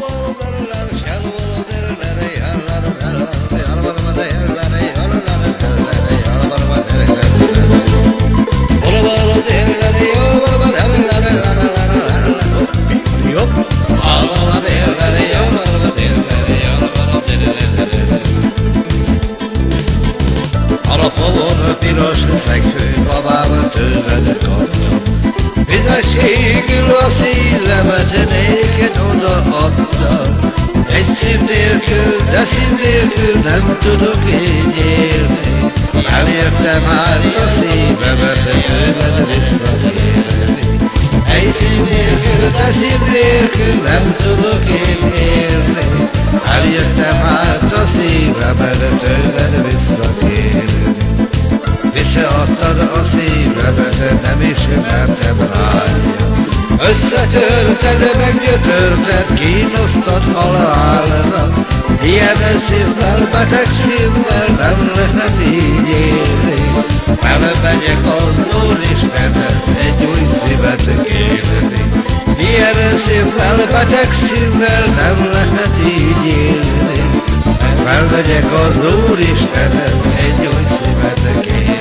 Alapon piros fekvő babám tőled kaptam. Fizességül a szívemet néked odaadtam. Egy szív nélkül, de szív nélkül nem tudok így élni. Elértem át a szívemet tőled visszakérni. Egy szív nélkül, de szív nélkül nem tudok én élni. Elértem át a szívemet tőled visszakérni. Visszaadtad a szívemet, nem ismertem rája. Összetörted, meggyötörted, kínosztad halálra. Ilyen szívvel, beteg szívvel nem lehet így élni. Elmegyek az Úristenhez egy új szívet kérni. Ilyen szívvel, beteg szívvel nem lehet így élni. Elmegyek az Úristenhez egy új szívet kérni.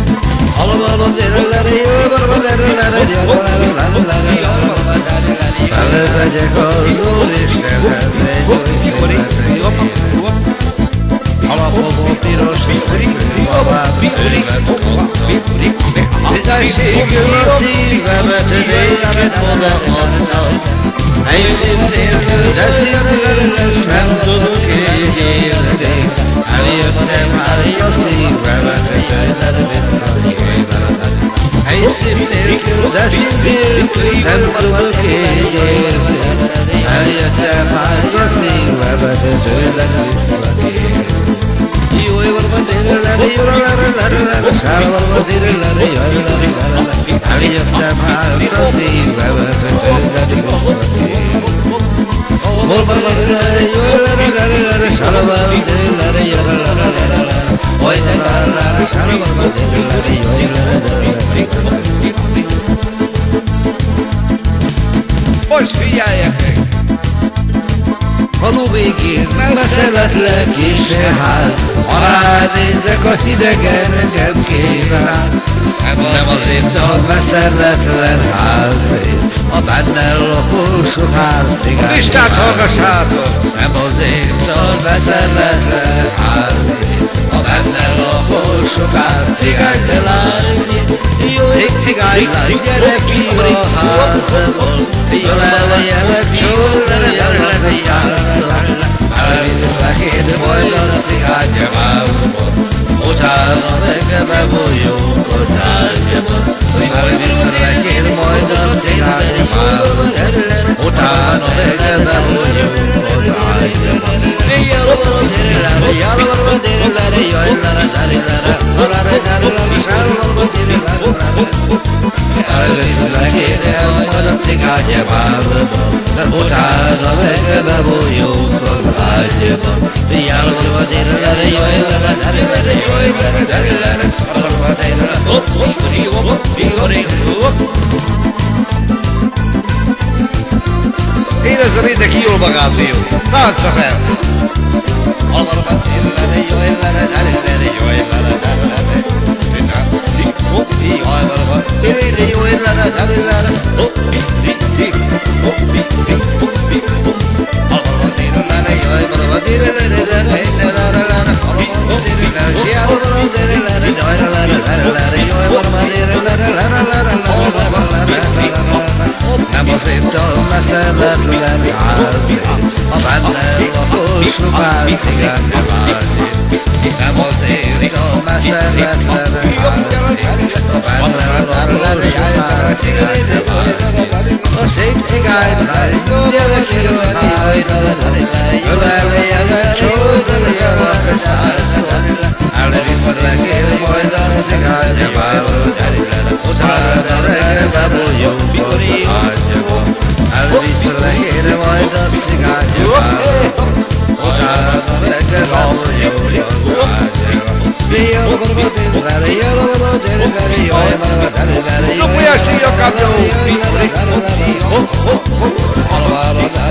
Elmegyek az Úristenhez egy új szívet kérni. Alapomon piros szekvő babám tőled kaptam. Fizességül a szívemet néked odaadtam. Egy szív nélkül, de szív nélkül nem tudok így élni. Eljöttem át a szívemet tőled visszakérni. Egy szív nélkül, de szív nélkül nem tudok így élni. Eljöttem át a szívemet tőled visszakérni. Eljöttem át a szívemet tőled visszakérni. Most figyeljetek! Falu végén beszeletlek és ház. Ha ránézek a hidegen, engem kíván. Nem azért a beszeretlen házért, a benne lakó sokár cigány. A listát hallgassátok! Nem azért a beszeretlen házért, a benne lakó sokár cigány. De lány, cigány lány, gyere ki a házból. Jön eljenek, jönnek játszol. Elviszlek én majd a cigány válba. Utána meg bebújjunk az ágyba. Elviszlek én majd a cigány válba. Utána meg bebújjunk az ágyba. Elviszlek én majd a cigány válba. Utána meg bebújjunk az ágyba. Érezze mindenki jól magát, fiú! Tánca fel! Nem azért a beszeretlen házért, a benne lakó sokár cigány vágyért. Nem azért a beszeretlen házért, a benne lakó sokár cigány vágyért. A szép cigány lány, gyere ki a házba, öleljenek, csókoljanak százszor. Elviszlek én majd a cigány válba, utána meg bebújjunk az ágyba. Elviszlek én majd a cigány válba, utána meg bebújjunk az ágyba. Não foi assim, eu acabei.